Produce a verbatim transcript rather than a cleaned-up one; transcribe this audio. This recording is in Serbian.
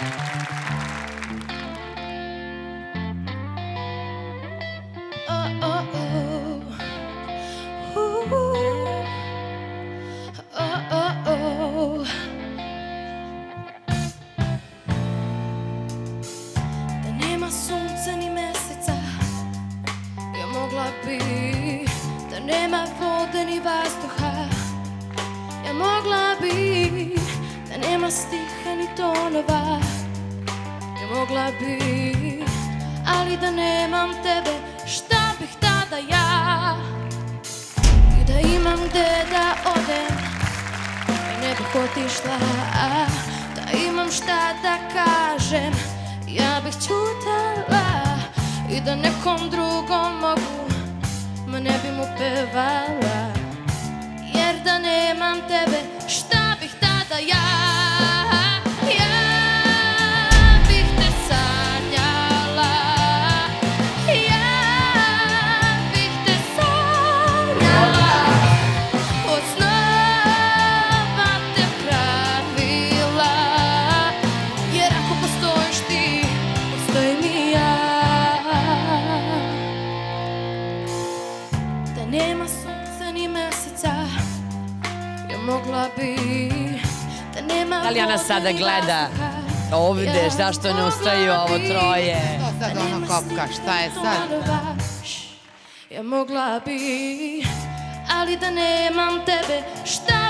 Sunca ni meseca, ja mogla bi da nema vode ni vazduha, ja mogla bi da nema stiha ni tonova, ja mogla bi, ali da nemam tebe, šta bih tada ja? I da imam gde da odem i ne bih otišla, da imam šta da kažem, ja bih ćutala i da nekom drugom mogu, ma ne bi mu pevala, jer da nemam tebe, šta bih tada ja? Ja bih te sanjala, ja bih te sanjala, od snova te pravila, jer ako postojiš ti, postojim i ja. Da nema sunca ni meseca, ja mogla bi da nema vode. Dalijana sada gleda ovde, zašto ne ustaju ovo troje. To sad ono kopka, šta je sad? Ja mogla bi, ali da nemam tebe, šta